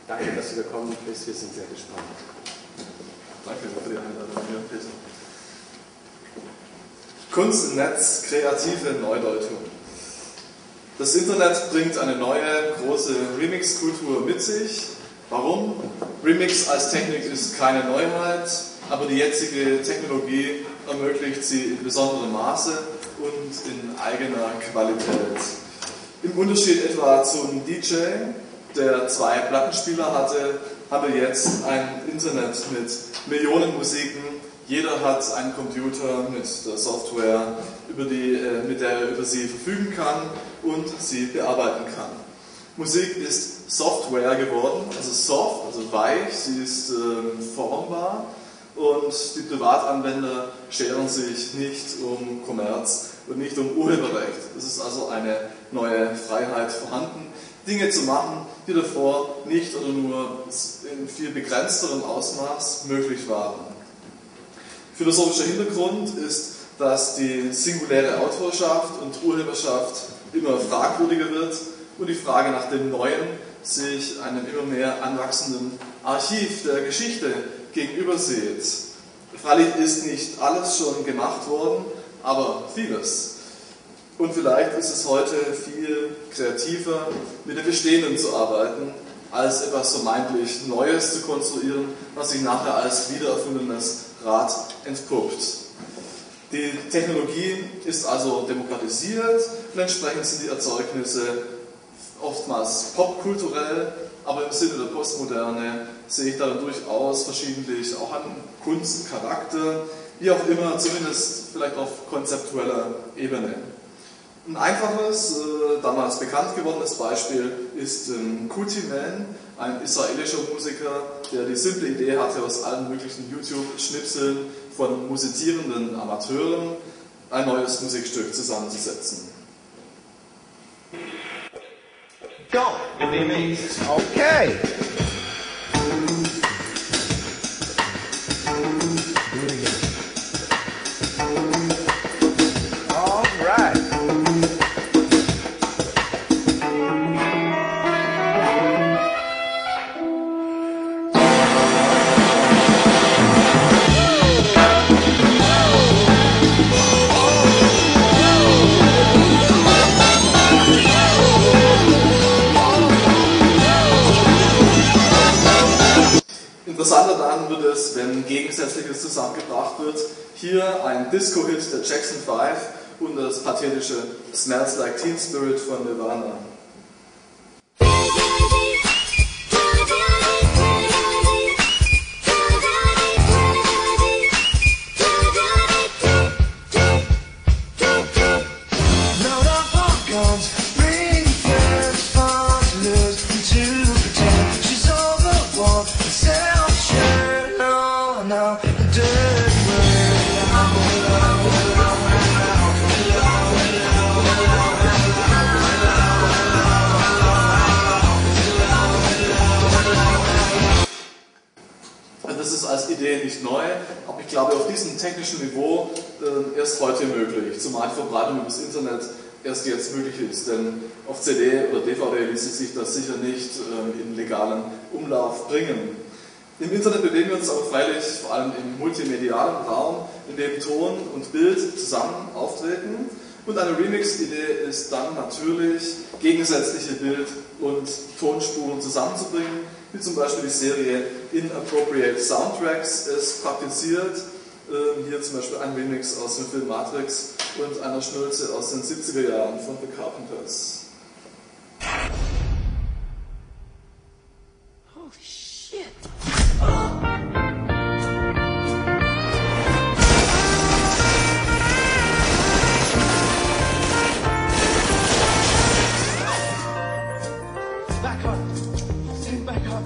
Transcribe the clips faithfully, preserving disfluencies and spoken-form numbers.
Danke, dass du gekommen bist. Wir sind sehr gespannt. Danke für die Einladung, Peter. Kunst im Netz, kreative Neudeutung. Das Internet bringt eine neue, große Remix-Kultur mit sich. Warum? Remix als Technik ist keine Neuheit, aber die jetzige Technologie ermöglicht sie in besonderem Maße und in eigener Qualität. Im Unterschied etwa zum D J, der zwei Plattenspieler hatte, haben wir jetzt ein Internet mit Millionen Musiken. Jeder hat einen Computer mit der Software, über die, mit der er über sie verfügen kann und sie bearbeiten kann. Musik ist Software geworden, also soft, also weich, sie ist äh, formbar und die Privatanwender scheren sich nicht um Kommerz und nicht um Urheberrecht. Es ist also eine neue Freiheit vorhanden, Dinge zu machen, die davor nicht oder nur in viel begrenzterem Ausmaß möglich waren. Philosophischer Hintergrund ist, dass die singuläre Autorschaft und Urheberschaft immer fragwürdiger wird und die Frage nach dem Neuen sich einem immer mehr anwachsenden Archiv der Geschichte gegenüber sieht. Freilich ist nicht alles schon gemacht worden, aber vieles. Und vielleicht ist es heute viel kreativer, mit dem Bestehenden zu arbeiten, als etwas vermeintlich Neues zu konstruieren, was sich nachher als wiedererfundenes Rad entpuppt. Die Technologie ist also demokratisiert und entsprechend sind die Erzeugnisse oftmals popkulturell, aber im Sinne der Postmoderne sehe ich darin durchaus verschiedentlich auch an Kunst, Charakter, wie auch immer, zumindest vielleicht auf konzeptueller Ebene. Ein einfaches, äh, damals bekannt gewordenes Beispiel ist ähm, Kuti Man, ein israelischer Musiker, der die simple Idee hatte, aus allen möglichen YouTube-Schnipseln von musizierenden Amateuren ein neues Musikstück zusammenzusetzen. Go! Okay! All right! Interessanter dann wird es, wenn Gegensätzliches zusammengebracht wird. Hier ein Disco-Hit der Jackson Five und das pathetische Smells Like Teen Spirit von Nirvana. Das ist als Idee nicht neu, aber ich glaube auf diesem technischen Niveau äh, erst heute möglich, zumal die Verbreitung über das Internet erst jetzt möglich ist, denn auf C D oder D V D ließ sich das sicher nicht äh, in legalen Umlauf bringen. Im Internet bewegen wir uns aber freilich vor allem im multimedialen Raum, in dem Ton und Bild zusammen auftreten. Und eine Remix-Idee ist dann natürlich, gegensätzliche Bild- und Tonspuren zusammenzubringen, wie zum Beispiel die Serie Inappropriate Soundtracks es praktiziert. Hier zum Beispiel ein Remix aus dem Film Matrix und einer Schnulze aus den siebziger Jahren von The Carpenters. Holy shit! Back up! Stand back up!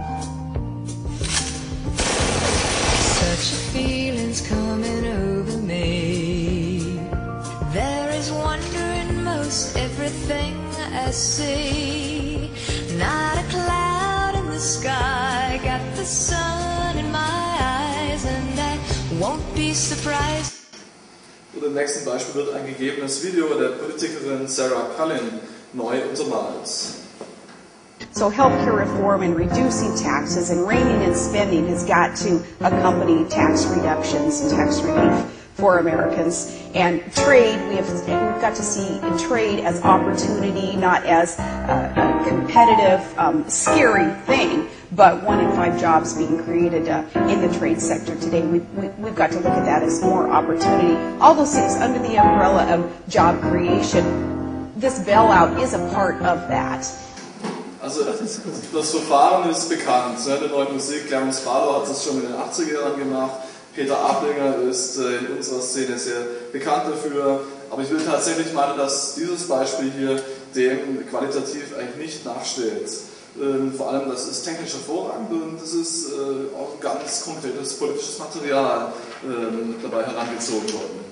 Such a feeling's coming over me. There is wonder in most everything I see. Not a cloud in the sky, got the sun in my eyes, and I won't be surprised. Und im nächsten Beispiel wird ein gegebenes Video der Politikerin Sarah Palin neu untermalt. So healthcare reform and reducing taxes and reining in spending has got to accompany tax reductions and tax relief for Americans. And trade, we have, we've got to see trade as opportunity, not as a, a competitive, um, scary thing, but one in five jobs being created uh, in the trade sector today. We, we, we've got to look at that as more opportunity. All those things under the umbrella of job creation. This bailout is a part of that. Also das Verfahren ist bekannt. Ne? Der neuen Musik, Clarence Barlow hat das schon in den achtziger Jahren gemacht. Peter Ablinger ist äh, in unserer Szene sehr bekannt dafür. Aber ich will tatsächlich meinen, dass dieses Beispiel hier dem qualitativ eigentlich nicht nachsteht. Ähm, vor allem, das ist technisch hervorragend und das ist äh, auch ganz konkretes politisches Material ähm, dabei herangezogen worden.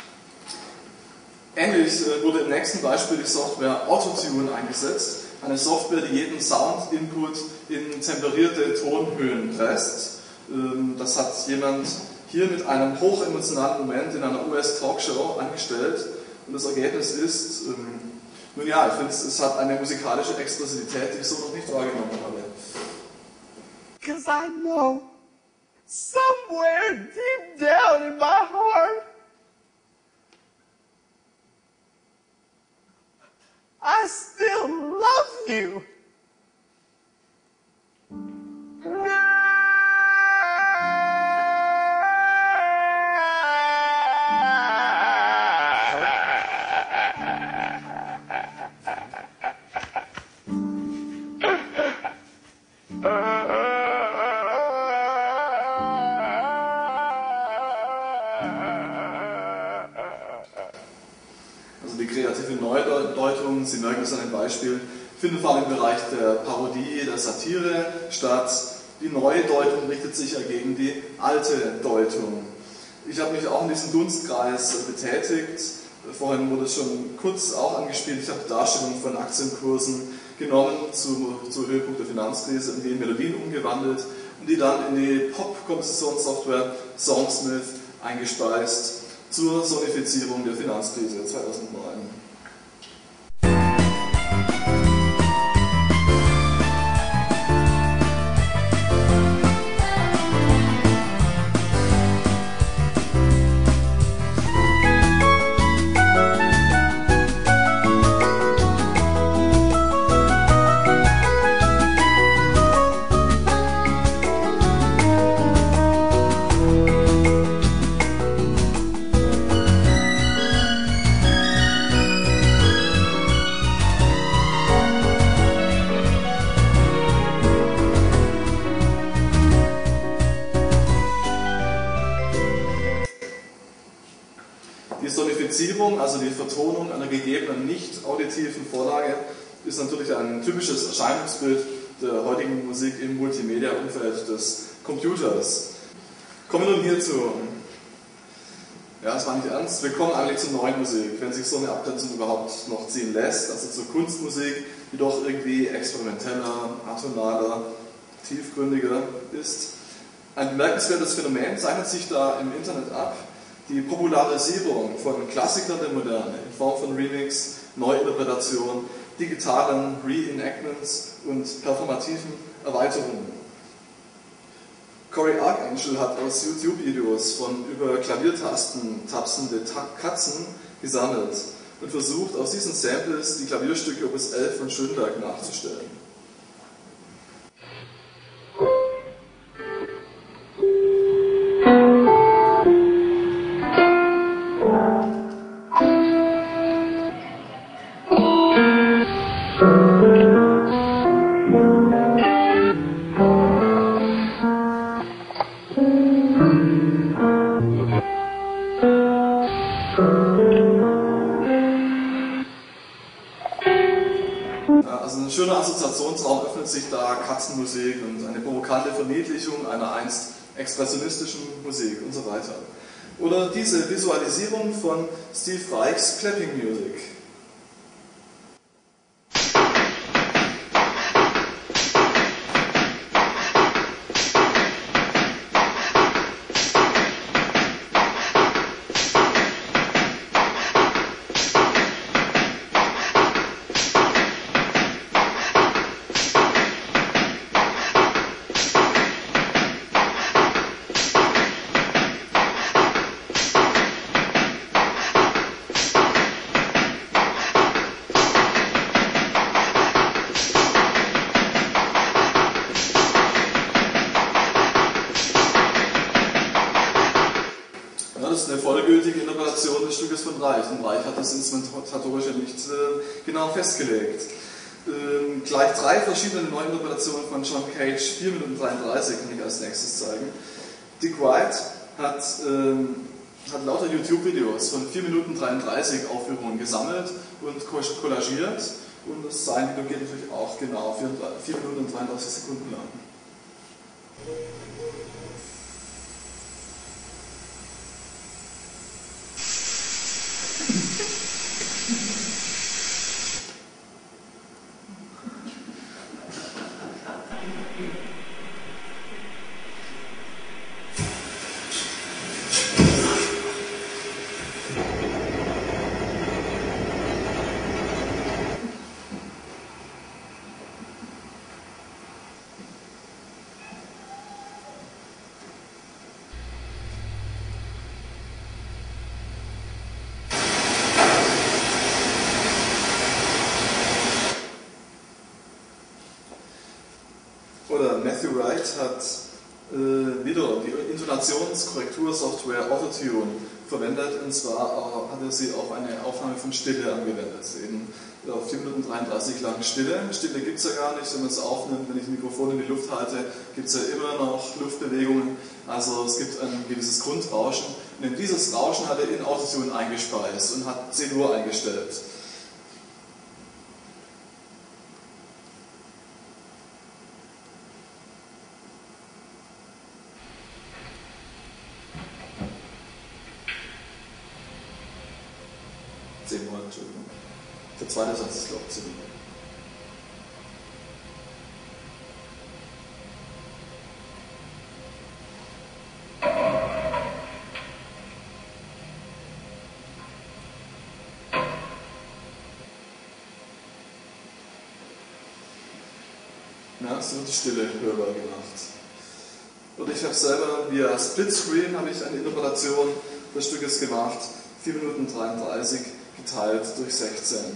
Ähnlich äh, wurde im nächsten Beispiel die Software Autotune eingesetzt. Eine Software, die jeden Sound-Input in temperierte Tonhöhen presst. Ähm, das hat jemand hier mit einem hochemotionalen Moment in einer U S-Talkshow angestellt. Und das Ergebnis ist, ähm, nun ja, ich finde, es hat eine musikalische Expressivität, die ich so noch nicht wahrgenommen habe. Because I know somewhere deep down in my heart I still love you. Also die kreative Neudeutung, Sie merken es an dem Beispiel, findet vor allem im Bereich der Parodie, der Satire statt. Die Neudeutung richtet sich ja gegen die alte Deutung. Ich habe mich auch in diesem Dunstkreis betätigt. Vorhin wurde es schon kurz auch angespielt. Ich habe Darstellungen von Aktienkursen genommen zu, zu Höhepunkt der Finanzkrise und die in Melodien umgewandelt und die dann in die Pop-Kompositionssoftware Songsmith eingespeist zur Sonifizierung der Finanzkrise zweitausendneun. Die Sonifizierung, also die Vertonung einer gegebenen nicht-auditiven Vorlage, ist natürlich ein typisches Erscheinungsbild der heutigen Musik im Multimedia-Umfeld des Computers. Kommen wir nun hierzu. Ja, das war nicht ernst. Wir kommen eigentlich zur neuen Musik, wenn sich so eine Abgrenzung überhaupt noch ziehen lässt, also zur Kunstmusik, die doch irgendwie experimenteller, atonaler, tiefgründiger ist. Ein bemerkenswertes Phänomen zeichnet sich da im Internet ab. Die Popularisierung von Klassikern der Moderne in Form von Remix, Neuinterpretation, digitalen Reenactments und performativen Erweiterungen. Cory Archangel hat aus YouTube-Videos von über Klaviertasten tapsende Katzen gesammelt und versucht, aus diesen Samples die Klavierstücke Opus elf von Schönberg nachzustellen. Also ein schöner Assoziationsraum öffnet sich da, Katzenmusik und eine provokante Verniedlichung einer einst expressionistischen Musik und so weiter. Oder diese Visualisierung von Steve Reichs Clapping Music. das eine vollgültige Interpretation des Stückes von Reich. Und Reich hat das Instrumentatorische nicht äh, genau festgelegt. Ähm, gleich drei verschiedene Neuinterpretationen von John Cage, vier Minuten dreiunddreißig, kann ich als nächstes zeigen. Dick White hat, ähm, hat lauter YouTube-Videos von vier Minuten dreiunddreißig Aufführungen gesammelt und kollagiert. Und das sein Video geht natürlich auch genau vier Minuten und dreiunddreißig Sekunden lang. Oder Matthew Wright hat äh, wieder die Intonationskorrektursoftware Autotune verwendet, und zwar hat er sie auf eine Aufnahme von Stille angewendet. Eben auf vier Minuten dreiunddreißig lang Stille. Stille gibt es ja gar nicht, wenn man es aufnimmt, wenn ich ein Mikrofon in die Luft halte, gibt es ja immer noch Luftbewegungen. Also es gibt ein gewisses Grundrauschen. Und in dieses Rauschen hat er in Autotune eingespeist und hat zehn Uhr eingestellt. zehn Uhr, Entschuldigung. Der zweite Satz ist, glaube ich, zehn Uhr. Ja, es wird die Stille hörbar gemacht. Und ich habe selber via Splitscreen habe ich eine Interpretation des Stückes gemacht, vier Minuten dreiunddreißig geteilt durch sechzehn.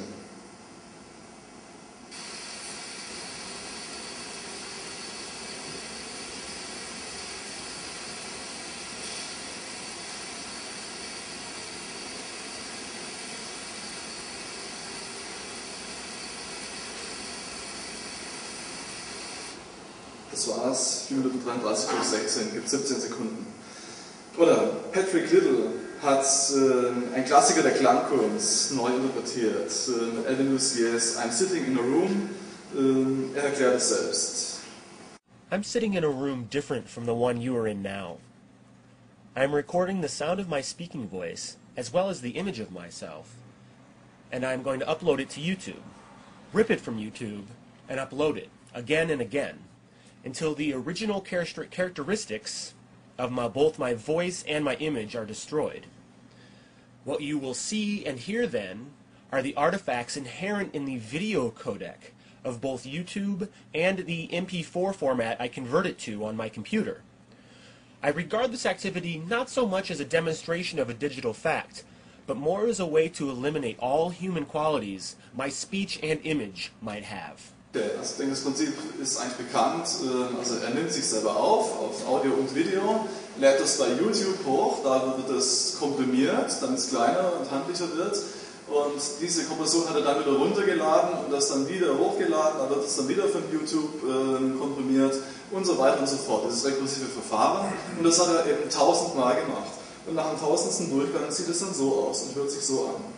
Das war's, vier Minuten dreiunddreißig durch sechzehn, gibt siebzehn Sekunden. Oder Patrick Little hat äh, ein Klassiker der Klangkunst neu interpretiert. Äh, Alvin Luciers I'm Sitting in a Room. Äh, er erklärt es selbst. I'm sitting in a room different from the one you are in now. I'm recording the sound of my speaking voice, as well as the image of myself. And I'm going to upload it to YouTube, rip it from YouTube, and upload it again and again, until the original characteristics of my, both my voice and my image are destroyed. What you will see and hear then are the artifacts inherent in the video codec of both YouTube and the M P four format I convert it to on my computer. I regard this activity not so much as a demonstration of a digital fact, but more as a way to eliminate all human qualities my speech and image might have. Also ich denke, das Prinzip ist eigentlich bekannt. Also er nimmt sich selber auf, auf Audio und Video, lädt das bei YouTube hoch, da wird es komprimiert, damit es kleiner und handlicher wird. Und diese Kompression hat er dann wieder runtergeladen und das dann wieder hochgeladen, dann wird es dann wieder von YouTube äh, komprimiert und so weiter und so fort. Das ist das rekursive Verfahren und das hat er eben tausendmal gemacht. Und nach dem tausendsten Durchgang sieht es dann so aus und hört sich so an.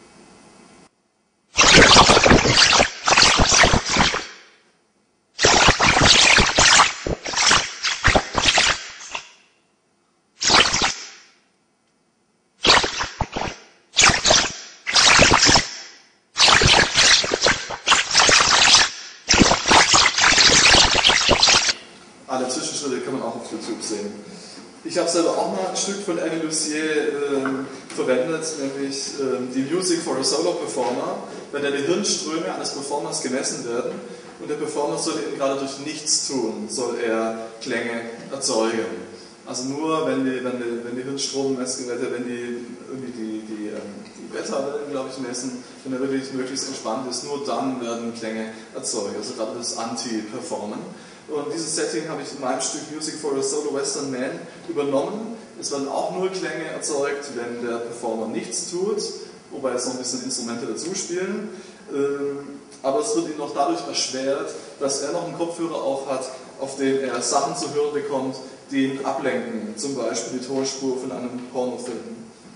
Alle Zwischenschritte kann man auch auf YouTube sehen. Ich habe selber auch mal ein Stück von Alvin Lucier äh, verwendet, nämlich äh, die Music for a Solo Performer, bei der die Hirnströme eines Performers gemessen werden und der Performer soll eben gerade durch nichts tun, soll er Klänge erzeugen. Also nur wenn die, wenn die, wenn die Hirnstrommessgeräte, wenn die irgendwie die, die, ähm, die Beta-Wellen, glaube ich, messen, wenn er wirklich möglichst entspannt ist, nur dann werden Klänge erzeugt, also gerade das Anti-Performen. Und dieses Setting habe ich in meinem Stück Music for a Solo Western Man übernommen, Es werden auch Nullklänge erzeugt, wenn der Performer nichts tut, wobei jetzt noch ein bisschen Instrumente dazu spielen. Aber es wird ihm noch dadurch erschwert, dass er noch einen Kopfhörer aufhat, auf dem er Sachen zu hören bekommt, die ihn ablenken, zum Beispiel die Tonspur von einem Pornofilm.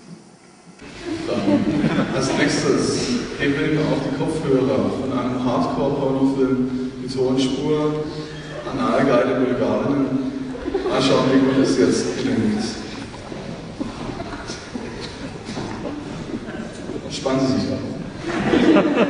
Als nächstes heben wir auf die Kopfhörer von einem Hardcore-Pornofilm die Tonspur Analgeile Bulgarinnen. Mal schauen, wie gut es jetzt klingt. Spannen Sie sich an.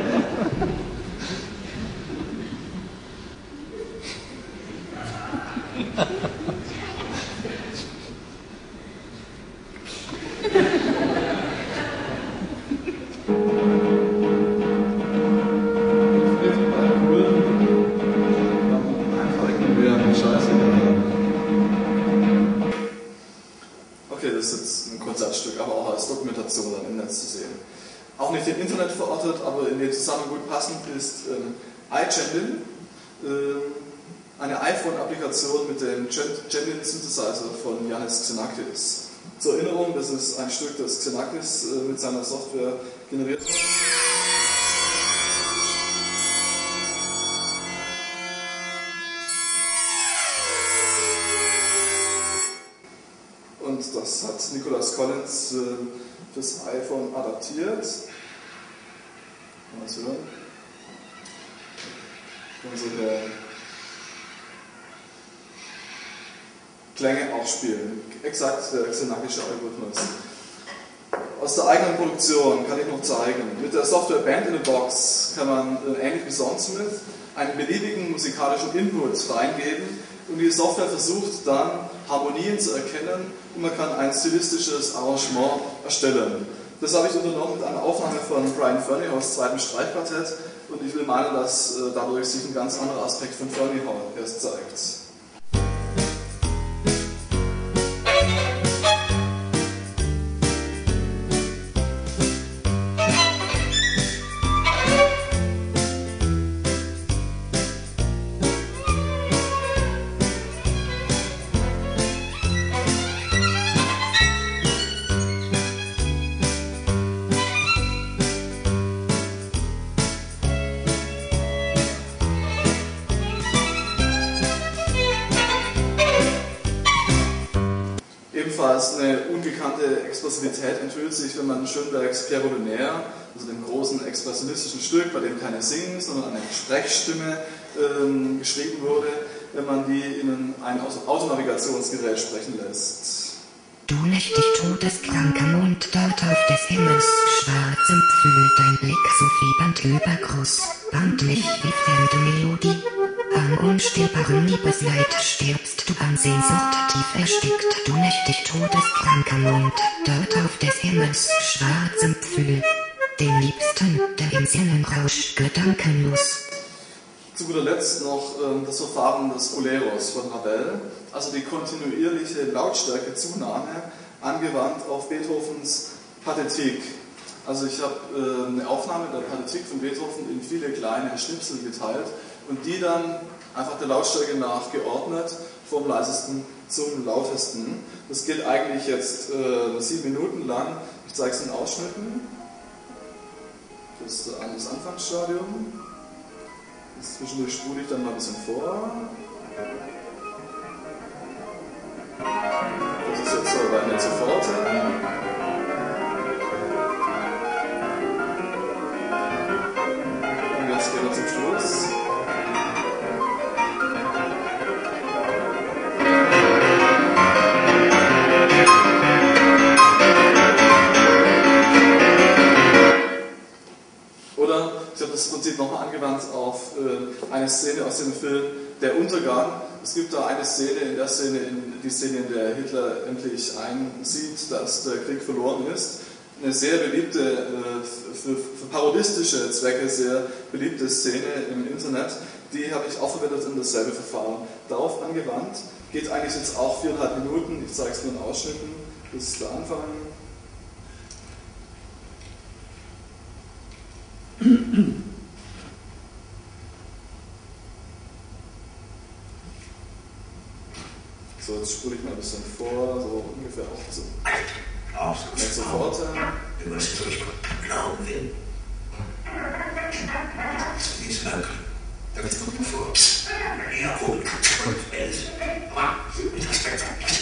Auch nicht im Internet verortet, aber in dem Zusammenhang gut passend ist ähm, iGenlin, äh, eine iPhone-Applikation mit dem Genlin-Synthesizer von Yannis Xenakis. Zur Erinnerung, das ist ein Stück, das Xenakis äh, mit seiner Software generiert hat. Und das hat Nicholas Collins äh, fürs iPhone adaptiert. Mal was hören. Unsere Klänge auch spielen. Exakt der xenakische Algorithmus. Aus der eigenen Produktion kann ich noch zeigen. Mit der Software Band in a Box kann man äh, ähnlich wie Soundsmith einen beliebigen musikalischen Input reingeben und die Software versucht dann Harmonien zu erkennen und man kann ein stilistisches Arrangement erstellen. Das habe ich unternommen mit einer Aufnahme von Brian Fernie aus zweitem Streichquartett und ich will meinen, dass äh, dadurch sich ein ganz anderer Aspekt von Fernie erst zeigt. Ebenfalls eine ungekannte Expressivität enthüllt sich, wenn man Schönbergs Pierre Baudelaire, also dem großen expressionistischen Stück, bei dem keine Singen, sondern eine Sprechstimme ähm, geschrieben wurde, wenn man die in ein Autonavigationsgerät sprechen lässt. Du nächtig todeskranker Mond dort auf des Himmels schwarzem Pfühl, dein Blick so fiebernd übergroß, band mich wie fremde Melodie. Am unstillbaren Liebesleid stirbst du an Sehnsucht tief erstickt. Du nächtig todeskranker Mond dort auf des Himmels schwarzem Pfühl, den Liebsten, der im Sinnenrausch gedankenlos. Zu guter Letzt noch ähm, das Verfahren des Boleros von Ravel, also die kontinuierliche Lautstärkezunahme angewandt auf Beethovens Pathetik. Also ich habe äh, eine Aufnahme der Pathetik von Beethoven in viele kleine Schnipsel geteilt und die dann einfach der Lautstärke nach geordnet, vom leisesten zum lautesten. Das geht eigentlich jetzt äh, sieben Minuten lang. Ich zeige es in Ausschnitten. Das ist das Anfangsstadium. Zwischendurch spule ich dann mal ein bisschen vor. Das ist jetzt aber eine Soforte. Und jetzt gehen wir zum Schluss. Oder ich habe das Prinzip nochmal angewandt auf äh, eine Szene aus dem Film Der Untergang. Es gibt da eine Szene, in der Szene, in die Szene, in der Hitler endlich einsieht, dass der Krieg verloren ist. Eine sehr beliebte, äh, für, für parodistische Zwecke sehr beliebte Szene im Internet. Die habe ich auch verwendet in dasselbe Verfahren. Darauf angewandt, geht eigentlich jetzt auch viereinhalb Minuten. Ich zeige es nur in Ausschnitten. Das ist der Anfang. So, jetzt spule ich mal ein bisschen vor, so ungefähr auch so. Nicht sofort. Du musst nicht glauben will. Die ist möglich. Das kommt vor. Ja, gut. Und er ist. Aber mit Respekt.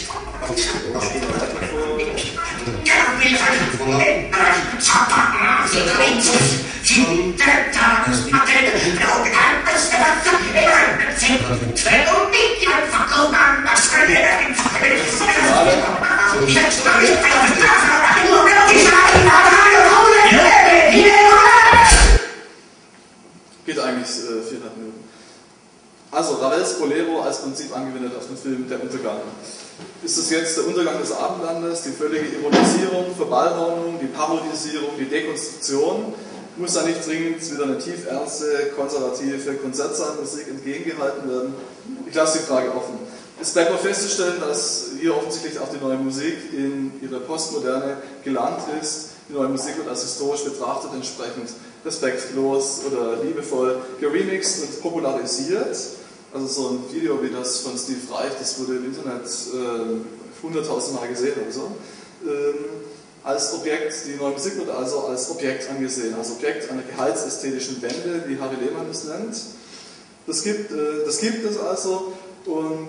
Geht eigentlich äh, viereinhalb Minuten. Also, Ravels Bolero als Prinzip angewendet auf den Film Der Untergang. Ist es jetzt der Untergang des Abendlandes, die völlige Ironisierung, Verballhornung, die Parodisierung, die Dekonstruktion? Muss da nicht dringend wieder eine tiefernste, konservative Konzertsaal-Musik entgegengehalten werden? Ich lasse die Frage offen. Es bleibt noch festzustellen, dass hier offensichtlich auch die neue Musik in ihre Postmoderne gelangt ist. Die neue Musik wird als historisch betrachtet, entsprechend respektlos oder liebevoll geremixed und popularisiert. Also so ein Video wie das von Steve Reich, das wurde im Internet äh, hunderttausend Mal gesehen oder so. Ähm, als Objekt, die neue Musik wird also als Objekt angesehen, als Objekt einer gehaltsästhetischen Wende, wie Harry Lehmann es nennt. Das gibt, äh, das gibt es also und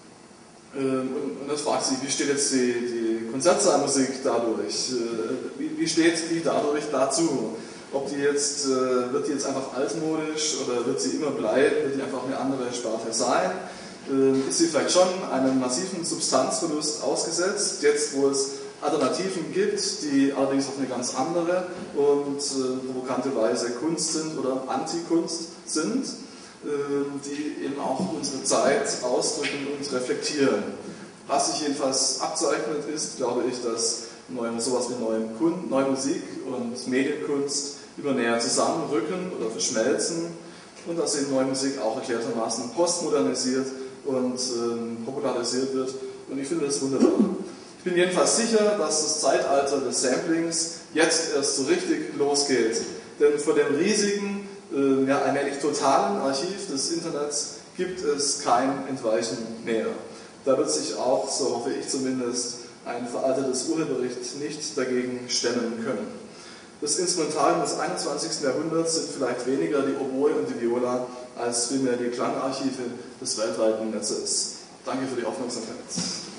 Und das fragt sich, wie steht jetzt die, die Konzertsaalmusik dadurch? Wie, wie steht die dadurch dazu? Ob die jetzt, wird die jetzt einfach altmodisch oder wird sie immer bleiben? Wird die einfach eine andere Sparte sein? Ist sie vielleicht schon einem massiven Substanzverlust ausgesetzt, jetzt wo es Alternativen gibt, die allerdings auf eine ganz andere und provokante Weise Kunst sind oder Antikunst sind, die eben auch unsere Zeit ausdrücken und reflektieren. Was sich jedenfalls abzeichnet ist, glaube ich, dass neue, sowas wie neue, Kun- neue Musik und Medienkunst immer näher zusammenrücken oder verschmelzen und dass eben neue Musik auch erklärtermaßen postmodernisiert und ähm, popularisiert wird. Und ich finde das wunderbar. Ich bin jedenfalls sicher, dass das Zeitalter des Samplings jetzt erst so richtig losgeht. Denn vor dem riesigen, äh, ja, allmählich totalen Archiv des Internets gibt es kein Entweichen mehr. Da wird sich auch, so hoffe ich zumindest, ein veraltetes Urheberrecht nicht dagegen stemmen können. Das Instrumentarium des einundzwanzigsten Jahrhunderts sind vielleicht weniger die Oboe und die Viola, als vielmehr die Klangarchive des weltweiten Netzes. Danke für die Aufmerksamkeit.